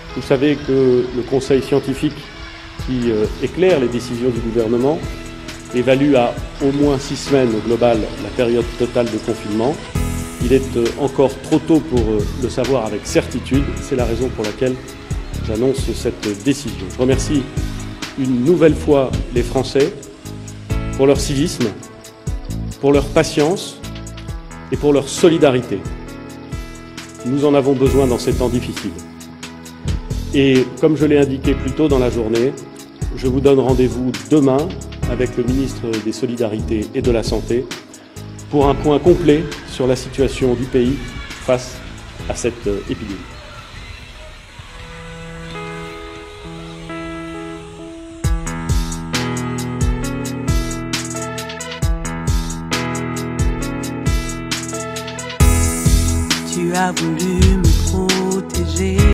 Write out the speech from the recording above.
Vous savez que le conseil scientifique qui éclaire les décisions du gouvernement évalue à au moins 6 semaines au global la période totale de confinement. Il est encore trop tôt pour le savoir avec certitude. C'est la raison pour laquelle j'annonce cette décision. Je remercie une nouvelle fois les Français pour leur civisme, pour leur patience et pour leur solidarité. Nous en avons besoin dans ces temps difficiles. Et comme je l'ai indiqué plus tôt dans la journée, je vous donne rendez-vous demain avec le ministre des Solidarités et de la Santé pour un point complet sur la situation du pays face à cette épidémie. Tu as voulu me protéger.